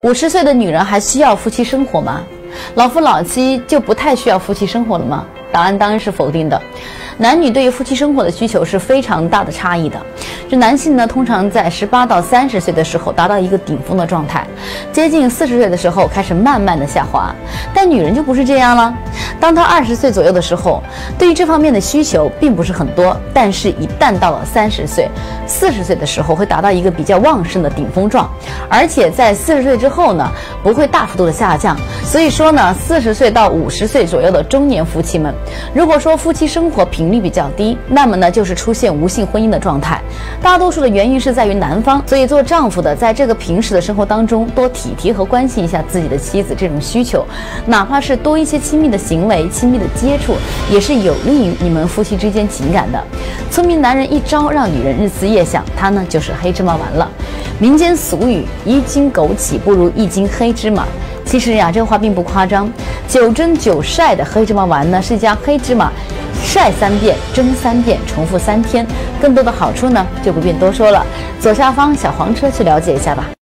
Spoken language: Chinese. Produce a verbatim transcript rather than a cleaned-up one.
五十岁的女人还需要夫妻生活吗？老夫老妻就不太需要夫妻生活了吗？答案当然是否定的。男女对于夫妻生活的需求是非常大的差异的。这男性呢，通常在十八到三十岁的时候达到一个顶峰的状态，接近四十岁的时候开始慢慢的下滑。但女人就不是这样了。当她二十岁左右的时候，对于这方面的需求并不是很多，但是一旦到了三十岁、四十岁的时候，会达到一个比较旺盛的顶峰状，而且在四十岁之后呢，不会大幅度的下降。所以说呢，四十岁到五十岁左右的中年夫妻们，如果说夫妻生活频率比较低，那么呢就是出现无性婚姻的状态。大多数的原因是在于男方，所以做丈夫的在这个平时的生活当中多体贴和关心一下自己的妻子，这种需求，哪怕是多一些亲密的行为、亲密的接触，也是有利于你们夫妻之间情感的。聪明男人一招让女人日思夜想，他呢就是黑芝麻丸了。民间俗语一斤枸杞不如一斤黑芝麻，其实呀，这个话并不夸张。九蒸九晒的黑芝麻丸呢，是将黑芝麻晒三遍、蒸三遍，重复三天。更多的好处呢，就不便多说了。左下方小黄车去了解一下吧。